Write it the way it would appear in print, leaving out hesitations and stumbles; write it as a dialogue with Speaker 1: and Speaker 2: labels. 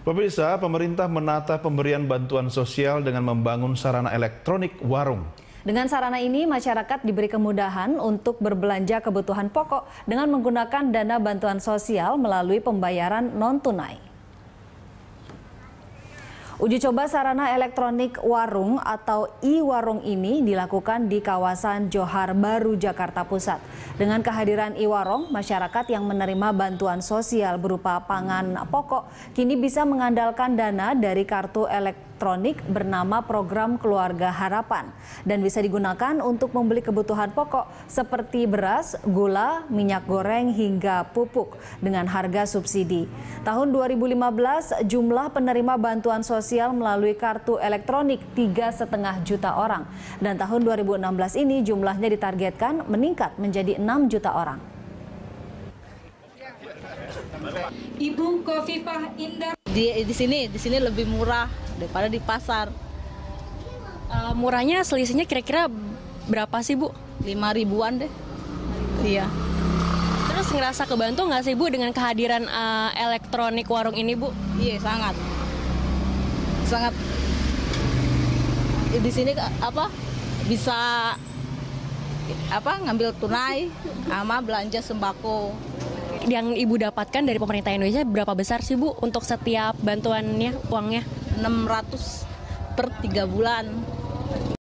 Speaker 1: Pemirsa, pemerintah menata pemberian bantuan sosial dengan membangun sarana elektronik warung.
Speaker 2: Dengan sarana ini, masyarakat diberi kemudahan untuk berbelanja kebutuhan pokok dengan menggunakan dana bantuan sosial melalui pembayaran non-tunai. Uji coba sarana elektronik warung atau e-warung ini dilakukan di kawasan Johar Baru, Jakarta Pusat. Dengan kehadiran e-warung, masyarakat yang menerima bantuan sosial berupa pangan pokok kini bisa mengandalkan dana dari kartu elektronik bernama Program Keluarga Harapan dan bisa digunakan untuk membeli kebutuhan pokok seperti beras, gula, minyak goreng hingga pupuk dengan harga subsidi. Tahun 2015 jumlah penerima bantuan sosial melalui kartu elektronik 3,5 juta orang dan tahun 2016 ini jumlahnya ditargetkan meningkat menjadi 6 juta orang.
Speaker 3: Ibu Khofifah Indar
Speaker 4: di sini lebih murah daripada di pasar.
Speaker 5: Murahnya selisihnya kira-kira berapa sih, Bu?
Speaker 4: 5.000-an deh. Iya.
Speaker 5: Terus ngerasa kebantu nggak sih, Bu, dengan kehadiran elektronik warung ini, Bu?
Speaker 4: Iya, sangat. Di sini bisa ngambil tunai sama belanja sembako.
Speaker 5: Yang Ibu dapatkan dari pemerintah Indonesia berapa besar sih, Bu, untuk setiap bantuannya, uangnya?
Speaker 4: 600 per 3 bulan.